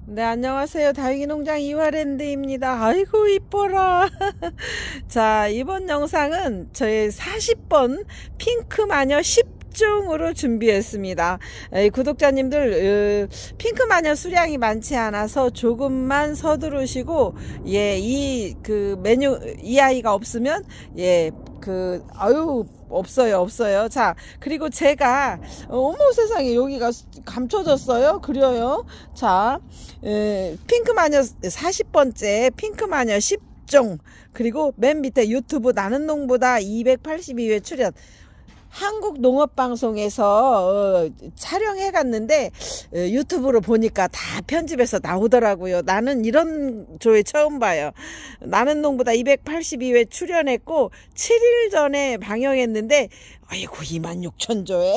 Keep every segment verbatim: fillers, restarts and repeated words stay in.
네, 안녕하세요. 다육이농장 이화랜드입니다. 아이고 이뻐라. 자, 이번 영상은 저의 사십 번 핑크마녀 십 종으로 준비했습니다. 에이, 구독자님들 으, 핑크마녀 수량이 많지 않아서 조금만 서두르시고, 예, 이 그 메뉴 이 아이가 없으면 예, 그 아유 없어요 없어요. 자, 그리고 제가 어머 세상에 여기가 감춰졌어요. 그려요. 자, 에, 핑크마녀 사십 번째 핑크마녀 십 종, 그리고 맨 밑에 유튜브 나는 농부다 이백팔십이 회 출연, 한국농업방송에서 어, 촬영해 갔는데 어, 유튜브로 보니까 다 편집해서 나오더라고요. 나는 이런 조회 처음 봐요. 나는 농부다 이백팔십이 회 출연했고 칠 일 전에 방영했는데 아이고 이만 육천 조회.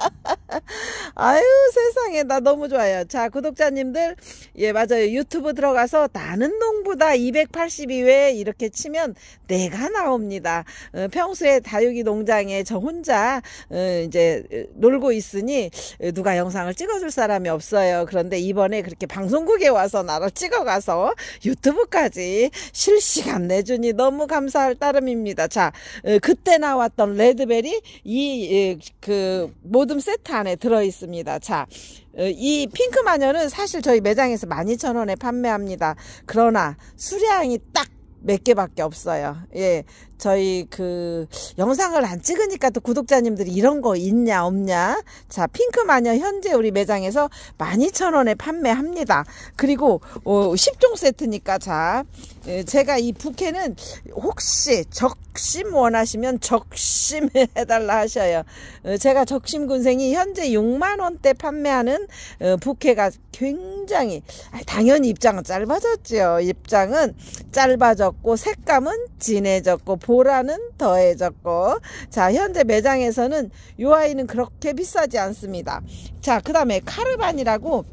아유 세상에, 나 너무 좋아요. 자, 구독자님들, 예 맞아요, 유튜브 들어가서 나는 농부다 이백팔십이 회 이렇게 치면 내가 나옵니다. 어, 평소에 다육이 농장에 저 혼자 어, 이제 놀고 있으니 누가 영상을 찍어줄 사람이 없어요. 그런데 이번에 그렇게 방송국에 와서 나를 찍어가서 유튜브까지 실시간 내주니 너무 감사할 따름입니다. 자, 어, 그때 나왔던 레드벨이 이 그 모듬 세트 안에 들어 있습니다. 자, 이 핑크마녀는 사실 저희 매장에서 만 이천 원에 판매합니다. 그러나 수량이 딱 몇 개밖에 없어요. 예, 저희 그 영상을 안 찍으니까 또 구독자님들이 이런 거 있냐 없냐. 자, 핑크마녀 현재 우리 매장에서 만 이천 원에 판매합니다. 그리고 어, 십 종 세트니까, 자, 예, 제가 이 부케는 혹시 적심 원하시면 적심 해달라 하셔요. 어, 제가 적심군생이 현재 육만 원대 판매하는 어, 부케가 굉장히, 아니, 당연히 입장은 짧아졌죠. 입장은 짧아졌고 색감은 진해졌고 보라는 더해졌고. 자, 현재 매장에서는 이 아이는 그렇게 비싸지 않습니다. 자, 그 다음에 카르반이라고,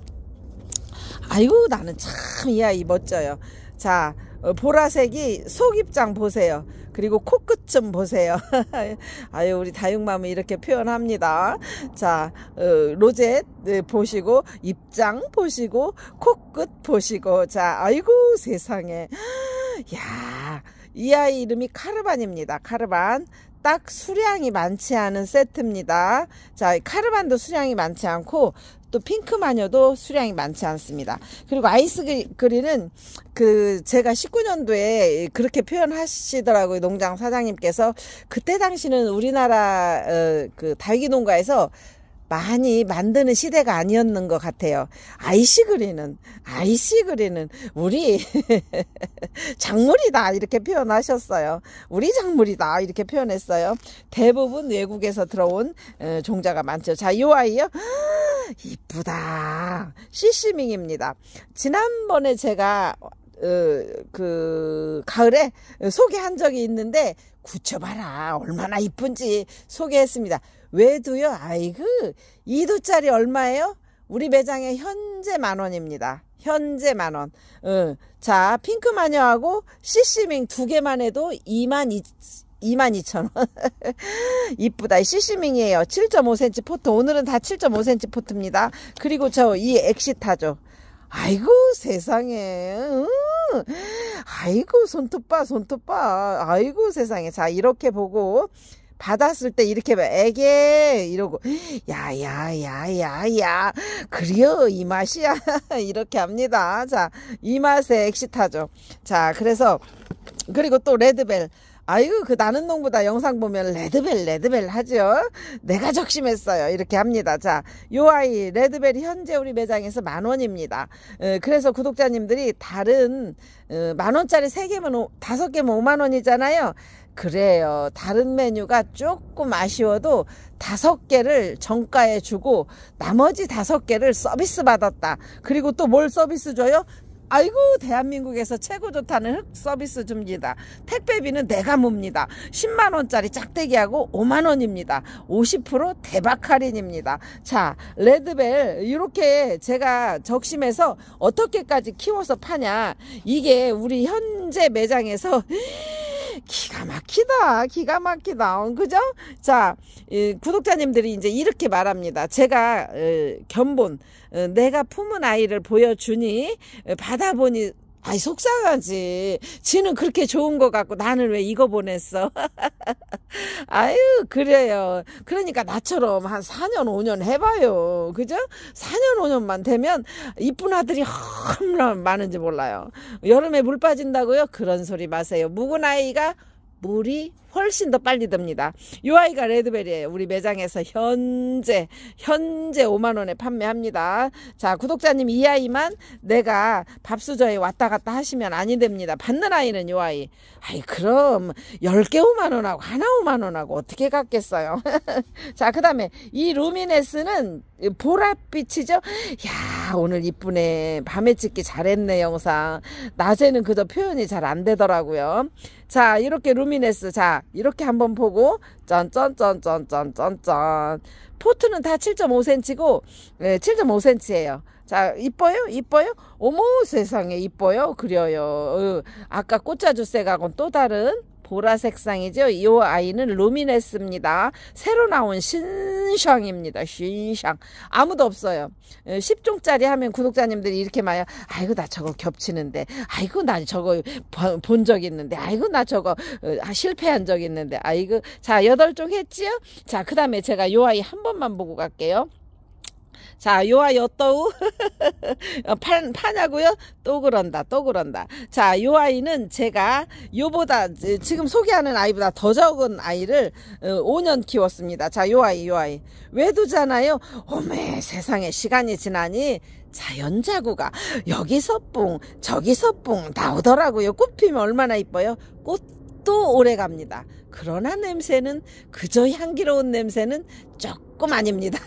아이고 나는 참 이 아이 멋져요. 자, 어, 보라색이 속입장 보세요. 그리고 코끝 좀 보세요. 아유, 우리 다육맘은 이렇게 표현합니다. 자, 어, 로zet 네, 보시고, 입장 보시고, 코끝 보시고. 자, 아이고 세상에, 야, 이 아이 이름이 카르반입니다. 카르반. 딱 수량이 많지 않은 세트입니다. 자, 카르반도 수량이 많지 않고 또 핑크마녀도 수량이 많지 않습니다. 그리고 아이스그린은 그 제가 십구 년도에 그렇게 표현하시더라고요, 농장 사장님께서. 그때 당시는 우리나라 어, 그 다육이 농가에서 많이 만드는 시대가 아니었는 것 같아요. 아이시그린은 아이시그린은 우리 작물이다 이렇게 표현하셨어요. 우리 작물이다 이렇게 표현했어요. 대부분 외국에서 들어온 어, 종자가 많죠. 자, 이 아이요, 이쁘다. 시시밍입니다. 지난번에 제가 어, 그 가을에 소개한 적이 있는데 굳혀봐라 얼마나 이쁜지 소개했습니다. 외도요, 아이고 이도짜리 얼마예요? 우리 매장에 현재 만원입니다. 현재 만원. 어, 자, 핑크마녀하고 시시밍 두 개만 해도 이만 이천 원. 이쁘다. 시시밍이에요. 칠 점 오 센티미터 포트. 오늘은 다 칠 점 오 센티미터 포트입니다. 그리고 저 이 엑시타죠. 아이고 세상에, 응. 아이고 손톱 봐, 손톱 봐. 아이고 세상에. 자, 이렇게 보고 받았을 때 이렇게 애게 이러고 야야야야야 그래요 이 맛이야 이렇게 합니다. 자, 이 맛에 엑시타죠. 자, 그래서 그리고 또 레드벨, 아이고 그 나는 농부다 영상 보면 레드벨 레드벨 하죠. 내가 적심했어요 이렇게 합니다. 자, 요 아이 레드벨이 현재 우리 매장에서 만원입니다. 에, 그래서 구독자님들이 다른 에, 만원짜리 세 개면 다섯 개면 오만 원이잖아요. 그래요. 다른 메뉴가 조금 아쉬워도 다섯 개를 정가에 주고 나머지 다섯 개를 서비스 받았다. 그리고 또 뭘 서비스 줘요? 아이고 대한민국에서 최고 좋다는 흑 서비스 줍니다. 택배비는 내가 뭡니다. 십만 원짜리 짝대기하고 오만 원입니다. 오십 퍼센트 대박 할인입니다. 자, 레드벨 이렇게 제가 적심해서 어떻게까지 키워서 파냐. 이게 우리 현재 매장에서 기가 막히다. 기가 막히다. 그죠? 자, 이, 구독자님들이 이제 이렇게 말합니다. 제가 어, 견본 어, 내가 품은 아이를 보여주니 어, 받아보니 아이 속상하지. 지는 그렇게 좋은 거 같고 나는 왜 이거 보냈어? 아유 그래요. 그러니까 나처럼 한 사 년 오 년 해봐요. 그죠? 사 년 오 년만 되면 이쁜 아들이 얼마나 많은지 몰라요. 여름에 물 빠진다고요? 그런 소리 마세요. 묵은 아이가 물이 훨씬 더 빨리 듭니다. 이 아이가 레드벨이에요. 우리 매장에서 현재 현재 오만 원에 판매합니다. 자, 구독자님 이 아이만 내가 밥수저에 왔다 갔다 하시면 아니 됩니다. 받는 아이는 이 아이. 아이 그럼 열 개 오만 원하고 하나 오만 원하고 어떻게 갔겠어요. 자, 그 다음에 이 루미네스는 보랏빛이죠. 야, 오늘 이쁘네. 밤에 찍기 잘했네 영상. 낮에는 그저 표현이 잘 안 되더라고요. 자, 이렇게 루미네스. 자, 이렇게 한번 보고 짠짠짠짠짠짠짠. 포트는 다 칠 점 오 센티미터고 네, 칠 점 오 센티미터예요. 자, 이뻐요? 이뻐요? 어머 세상에 이뻐요? 그려요. 어, 아까 꽃자주색하고는 또 다른 보라 색상이죠. 이 아이는 루미네스입니다. 새로 나온 신샹입니다. 신샹. 아무도 없어요. 십 종짜리 하면 구독자님들이 이렇게 말해요. 아이고 나 저거 겹치는데. 아이고 나 저거 본 적 있는데. 아이고 나 저거 실패한 적 있는데. 아이고. 자, 여덟 종 했지요? 자, 그 다음에 제가 이 아이 한 번만 보고 갈게요. 자, 요 아이 어떠우? 파, 파냐고요? 또 그런다, 또 그런다. 자, 요 아이는 제가 요보다, 지금 소개하는 아이보다 더 적은 아이를 오 년 키웠습니다. 자, 요 아이, 요 아이. 왜 두잖아요? 어메, 세상에 시간이 지나니 자연자구가 여기서 뿡, 저기서 뿡 나오더라고요. 꽃 피면 얼마나 이뻐요? 꽃도 오래 갑니다. 그러나 냄새는, 그저 향기로운 냄새는 조금 아닙니다.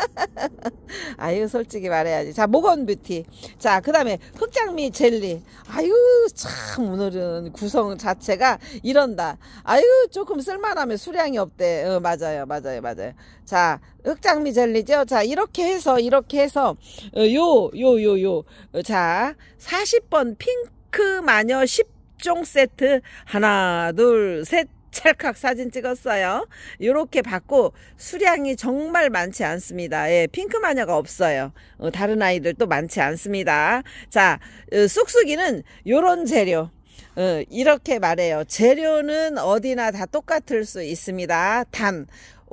아유, 솔직히 말해야지. 자, 모건뷰티. 자, 그 다음에 흑장미 젤리. 아유, 참, 오늘은 구성 자체가 이런다. 아유, 조금 쓸만하면 수량이 없대. 어, 맞아요, 맞아요, 맞아요. 자, 흑장미 젤리죠. 자, 이렇게 해서, 이렇게 해서, 어, 요, 요, 요, 요. 어, 자, 사십 번 핑크 마녀 십 종 세트. 하나, 둘, 셋. 찰칵 사진 찍었어요. 이렇게 받고 수량이 정말 많지 않습니다. 예, 핑크 마녀가 없어요. 어, 다른 아이들도 많지 않습니다. 자, 어, 쑥쑥이는 요런 재료. 어, 이렇게 말해요. 재료는 어디나 다 똑같을 수 있습니다. 단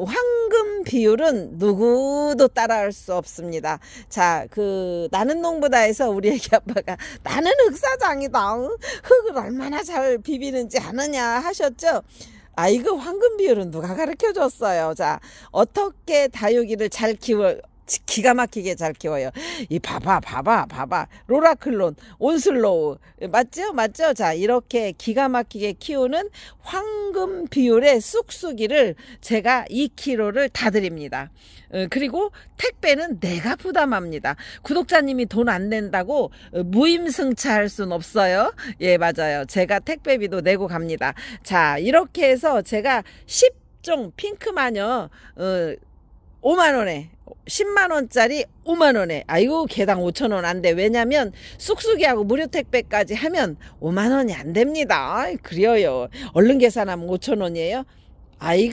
황금 비율은 누구도 따라할 수 없습니다. 자, 그 나는 농부다에서 우리 애기 아빠가 나는 흑사장이다. 흙을 얼마나 잘 비비는지 아느냐 하셨죠? 아, 이거 황금 비율은 누가 가르쳐 줬어요. 자, 어떻게 다육이를 잘 키워 기가 막히게 잘 키워요. 이 봐봐 봐봐 봐봐 로라클론 온슬로우 맞죠 맞죠. 자, 이렇게 기가 막히게 키우는 황금 비율의 쑥쑥이를 제가 이 킬로그램를 다 드립니다. 어, 그리고 택배는 내가 부담합니다. 구독자님이 돈 안 낸다고 어, 무임승차할 순 없어요. 예, 맞아요. 제가 택배비도 내고 갑니다. 자, 이렇게 해서 제가 십 종 핑크마녀 어, 오만 원에 십만 원짜리 오만 원에 아이고 개당 오천 원 안 돼. 왜냐면 쑥쑥이하고 무료 택배까지 하면 오만 원이 안 됩니다. 아이, 그래요. 얼른 계산하면 오천 원이에요. 아이고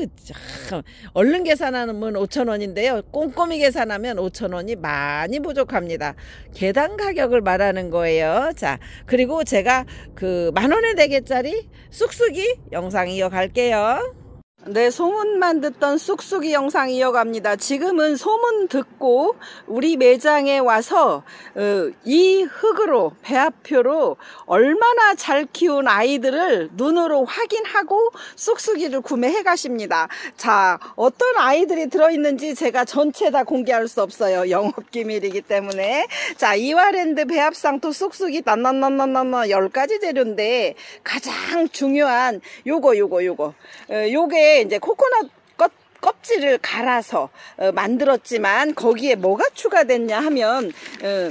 참. 얼른 계산하면 오천 원인데요. 꼼꼼히 계산하면 오천 원이 많이 부족합니다. 개당 가격을 말하는 거예요. 자, 그리고 제가 그 만 원에 네 개짜리 쑥쑥이 영상 이어갈게요. 네, 소문만 듣던 쑥쑥이 영상 이어갑니다. 지금은 소문 듣고 우리 매장에 와서 어, 이 흙으로 배합표로 얼마나 잘 키운 아이들을 눈으로 확인하고 쑥쑥이를 구매해 가십니다. 자, 어떤 아이들이 들어있는지 제가 전체 다 공개할 수 없어요. 영업기밀이기 때문에. 자, 이화랜드 배합상토 쑥쑥이 난난난난난 열 가지 재료인데 가장 중요한 요거 요거 요거 어, 요게 이제 코코넛 껍, 껍질을 갈아서 어, 만들었지만 거기에 뭐가 추가됐냐 하면 어,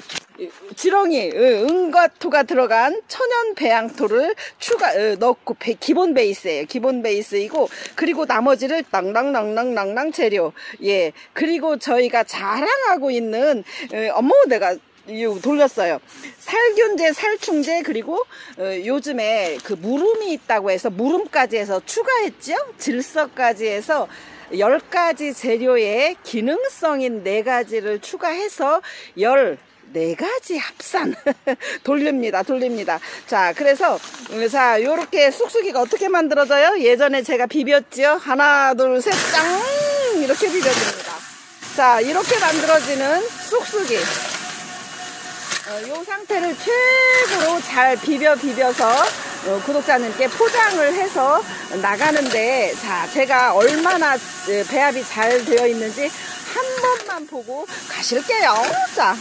지렁이 어, 은과토가 들어간 천연 배양토를 추가 어, 넣고 배, 기본 베이스예요. 기본 베이스이고 그리고 나머지를 낭낭낭낭낭낭 재료. 예, 그리고 저희가 자랑하고 있는 어, 어머 내가 이거 돌렸어요. 살균제, 살충제, 그리고 어, 요즘에 그 무름이 있다고 해서 무름까지 해서 추가했죠. 질서까지 해서 열 가지 재료에 기능성인 네 가지를 추가해서 열 네 가지 합산 돌립니다 돌립니다. 자, 그래서 자 요렇게 쑥쑥이가 어떻게 만들어져요? 예전에 제가 비볐죠. 하나 둘 셋 짱 이렇게 비벼줍니다. 자, 이렇게 만들어지는 쑥쑥이, 어, 요 상태를 최고로 잘 비벼 비벼서 어, 구독자님께 포장을 해서 나가는데, 자, 제가 얼마나 배합이 잘 되어 있는지 한 번만 보고 가실게요. 자,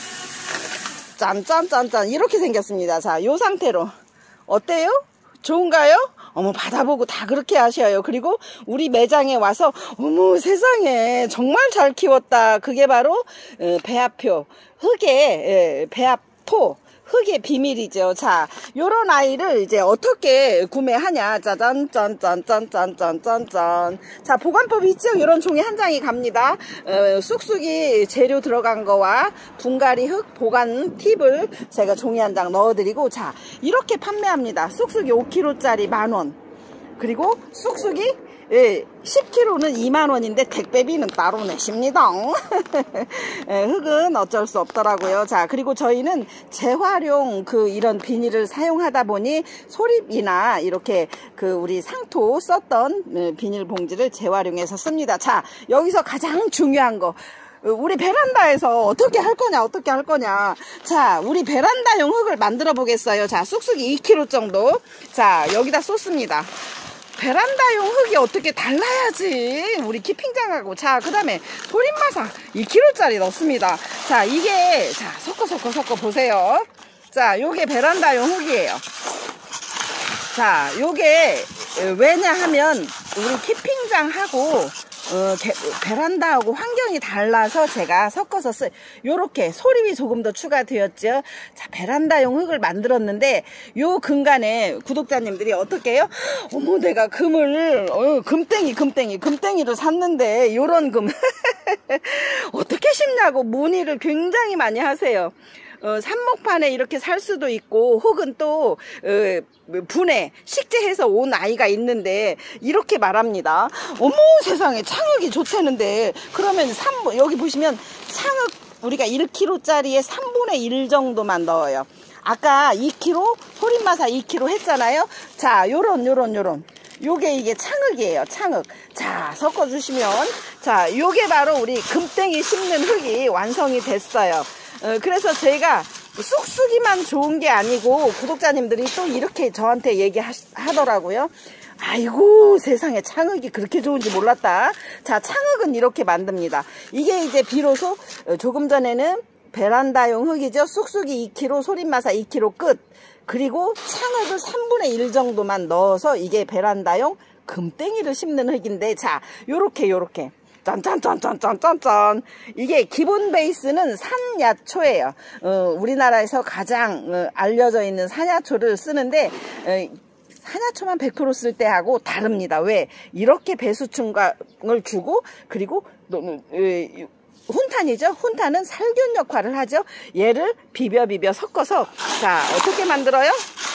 짠짠짠짠 이렇게 생겼습니다. 자, 요 상태로 어때요? 좋은가요? 어머, 받아보고 다 그렇게 하셔요. 그리고 우리 매장에 와서 어머 세상에 정말 잘 키웠다. 그게 바로 배합표, 흙의 배합토, 흙의 비밀이죠. 자, 요런 아이를 이제 어떻게 구매하냐. 짜잔, 짠, 짠, 짠, 짠, 짠, 짠, 짠. 자, 보관법이 있죠. 요런 종이 한 장이 갑니다. 어, 쑥쑥이 재료 들어간 거와 분갈이 흙 보관 팁을 제가 종이 한 장 넣어드리고, 자, 이렇게 판매합니다. 쑥쑥이 오 킬로그램짜리 만 원. 그리고 쑥쑥이 예, 십 킬로그램는 이만 원인데 택배비는 따로 내십니다. 예, 흙은 어쩔 수 없더라고요. 자, 그리고 저희는 재활용 그 이런 비닐을 사용하다 보니 소립이나 이렇게 그 우리 상토 썼던 비닐 봉지를 재활용해서 씁니다. 자, 여기서 가장 중요한 거, 우리 베란다에서 어떻게 할 거냐 어떻게 할 거냐. 자, 우리 베란다용 흙을 만들어 보겠어요. 자, 쑥쑥이 이 킬로그램 정도. 자, 여기다 쏟습니다. 베란다용 흙이 어떻게 달라야지 우리 키핑장하고. 자, 그 다음에 소림마사 이 킬로그램짜리 넣습니다. 자, 이게 자 섞어 섞어 섞어 보세요. 자, 요게 베란다용 흙이에요. 자, 요게 왜냐하면 우리 키핑장하고 어, 게, 베란다하고 환경이 달라서 제가 섞어서 쓰, 요렇게 소립이 조금 더 추가되었죠. 자, 베란다용 흙을 만들었는데 요 근간에 구독자님들이 어떻게 해요? 어머, 내가 금을 어, 금땡이 금땡이 금땡이를 샀는데 요런 금 어떻게 심냐고 문의를 굉장히 많이 하세요. 어, 삽목판에 이렇게 살 수도 있고, 혹은 또 어, 분해 식재해서 온 아이가 있는데 이렇게 말합니다. 어머 세상에, 창흙이 좋다는데. 그러면 삼, 여기 보시면 창흙 우리가 일 킬로그램짜리에 삼분의 일 정도만 넣어요. 아까 이 킬로그램 소림마사 이 킬로그램 했잖아요. 자, 요런 요런 요런 요게 이게 창흙이에요. 창흙. 자, 섞어주시면, 자, 요게 바로 우리 금땡이 심는 흙이 완성이 됐어요. 어, 그래서 제가 쑥쑥이만 좋은 게 아니고 구독자님들이 또 이렇게 저한테 얘기하더라고요. 아이고 세상에, 창흙이 그렇게 좋은지 몰랐다. 자, 창흙은 이렇게 만듭니다. 이게 이제 비로소 조금 전에는 베란다용 흙이죠. 쑥쑥이 이 킬로그램, 소림마사 이 킬로그램 끝. 그리고 창흙을 삼분의 일 정도만 넣어서 이게 베란다용 금땡이를 심는 흙인데, 자, 요렇게 요렇게 짠짠짠짠짠짠짠. 이게 기본 베이스는 산야초예요. 어, 우리나라에서 가장 어, 알려져 있는 산야초를 쓰는데, 어, 산야초만 백 퍼센트 쓸 때하고 다릅니다. 왜? 이렇게 배수충을 주고, 그리고 어, 훈탄이죠. 훈탄은 살균 역할을 하죠. 얘를 비벼 비벼 섞어서, 자, 어떻게 만들어요?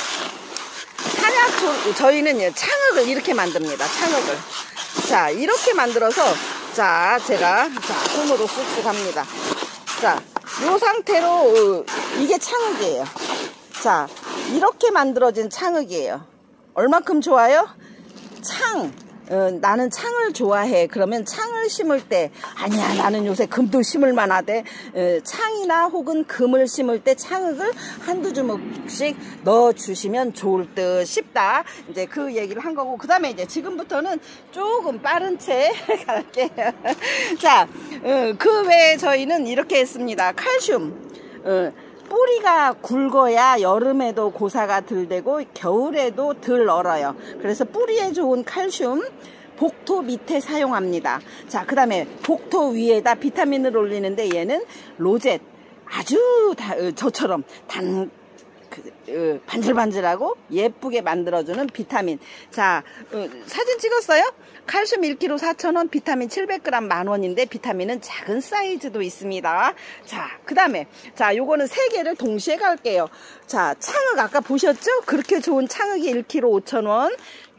산야초, 저희는 창흙을 이렇게 만듭니다. 창흙을. 자, 이렇게 만들어서, 자, 제가 자 손으로 쑥쑥 합니다. 자, 요 상태로 어, 이게 창흙이에요. 자, 이렇게 만들어진 창흙이에요. 얼마큼 좋아요? 창. 어, 나는 창을 좋아해. 그러면 창을 심을 때, 아니야 나는 요새 금도 심을 만하대. 어, 창이나 혹은 금을 심을 때 창흙을 한두 주먹씩 넣어주시면 좋을 듯 싶다. 이제 그 얘기를 한 거고, 그 다음에 이제 지금부터는 조금 빠른 채 갈게요. 자, 어, 그 외에 저희는 이렇게 했습니다. 칼슘. 어, 뿌리가 굵어야 여름에도 고사가 덜 되고 겨울에도 덜 얼어요. 그래서 뿌리에 좋은 칼슘 복토 밑에 사용합니다. 자, 그 다음에 복토 위에다 비타민을 올리는데 얘는 로젯, 아주 다, 저처럼 단 그, 어, 반질반질하고 예쁘게 만들어주는 비타민. 자, 어, 사진 찍었어요? 칼슘 일 킬로그램 사천 원, 비타민 칠백 그램 만 원인데 비타민은 작은 사이즈도 있습니다. 자, 그 다음에 자, 요거는 세 개를 동시에 갈게요. 자, 창흑 아까 보셨죠? 그렇게 좋은 창흑이 일 킬로그램 오천 원,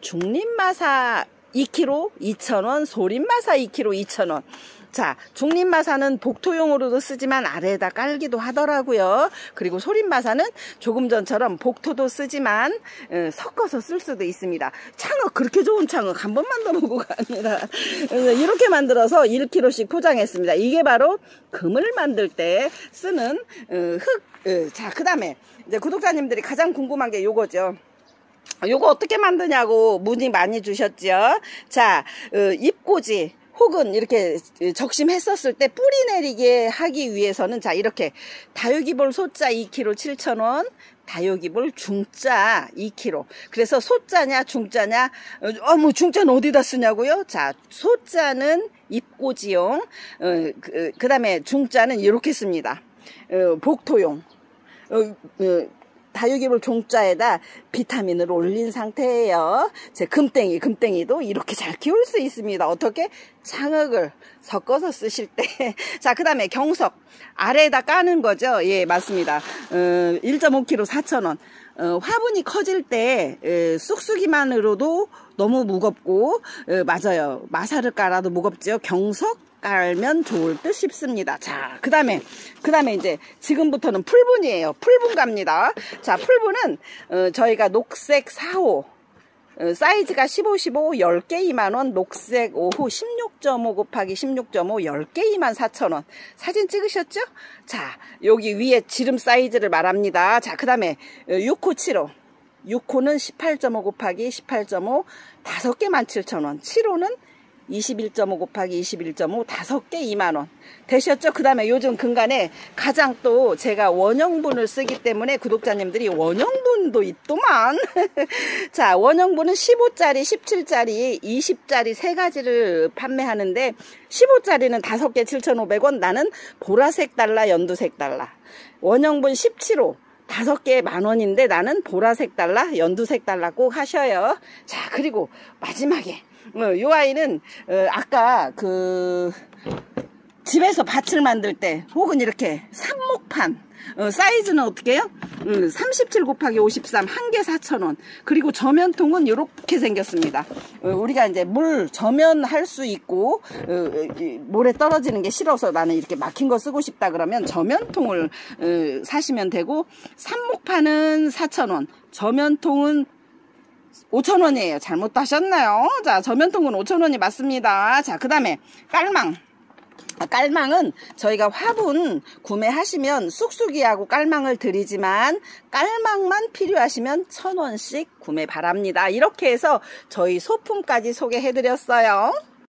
중립마사 이 킬로그램 이천 원, 소림마사 이 킬로그램 이천 원. 자, 중립마사는 복토용으로도 쓰지만 아래에다 깔기도 하더라고요. 그리고 소림마사는 조금 전처럼 복토도 쓰지만 어, 섞어서 쓸 수도 있습니다. 창흑, 그렇게 좋은 창흑 한 번만 넣어보고가 아니라 이렇게 만들어서 일 킬로그램씩 포장했습니다. 이게 바로 금을 만들 때 쓰는 어, 흙. 어, 자, 그 다음에 이제 구독자님들이 가장 궁금한 게 요거죠. 요거 어떻게 만드냐고 문의 많이 주셨죠. 자, 어, 잎꽂이 혹은 이렇게 적심했었을 때 뿌리 내리게 하기 위해서는 자, 이렇게 다육이볼 소자 이 킬로그램 칠천 원, 다육이볼 중자 이 킬로그램. 그래서 소자냐 중자냐, 어, 뭐 중자는 어디다 쓰냐고요? 자, 소자는 잎꽂이용, 어, 그, 그 다음에 중자는 이렇게 씁니다. 어, 복토용. 어, 어, 다육이볼 종자에다 비타민을 올린 상태예요. 제 금땡이, 금땡이도 이렇게 잘 키울 수 있습니다. 어떻게? 창흑을 섞어서 쓰실 때. 자, 그 다음에 경석. 아래에다 까는 거죠. 예, 맞습니다. 어, 일 점 오 킬로그램 사천 원. 어, 화분이 커질 때 에, 쑥쑥이만으로도 너무 무겁고, 에, 맞아요. 마사를 깔아도 무겁죠. 경석 깔면 좋을 듯 싶습니다. 자, 그 다음에, 그 다음에 이제 지금부터는 풀분이에요. 풀분 갑니다. 자, 풀분은, 어, 저희가 녹색 사 호, 어, 사이즈가 십오, 십오, 열 개 이만 원, 녹색 오 호 십육 점 오 곱하기 십육 점 오, 열 개 이만 사천 원. 사진 찍으셨죠? 자, 여기 위에 지름 사이즈를 말합니다. 자, 그 다음에 육 호, 칠 호. 육 호는 십팔 점 오 곱하기 십팔 점 오, 다섯 개 만 칠천 원. 칠 호는 이십일 점 오 곱하기 이십일 점 오, 다섯 개 이만 원. 되셨죠? 그 다음에 요즘 근간에 가장 또 제가 원형분을 쓰기 때문에 구독자님들이 원형분도 있더만. 자, 원형분은 십 호짜리, 십칠 짜리, 이십 짜리 세 가지를 판매하는데 십 호짜리는 다섯 개 칠천오백 원, 나는 보라색 달러, 연두색 달러. 원형분 십칠 호. 다섯 개에 만 원인데 나는 보라색 달러, 연두색 달러 꼭 하셔요. 자, 그리고 마지막에 어, 요 아이는 어, 아까 그 집에서 밭을 만들 때 혹은 이렇게 삽목판 어, 사이즈는 어떻게 해요? 음, 삼십칠 곱하기 오십삼, 한 개 사천 원. 그리고 저면통은 이렇게 생겼습니다. 어, 우리가 이제 물 저면할 수 있고 어, 모래 떨어지는 게 싫어서 나는 이렇게 막힌 거 쓰고 싶다 그러면 저면통을 어, 사시면 되고, 삽목판은 사천 원, 저면통은 오천 원이에요. 잘못 하셨나요? 자, 저면통은 오천 원이 맞습니다. 자, 그 다음에 깔망. 깔망은 저희가 화분 구매하시면 쑥쑥이하고 깔망을 드리지만 깔망만 필요하시면 천 원씩 구매 바랍니다. 이렇게 해서 저희 소품까지 소개해드렸어요.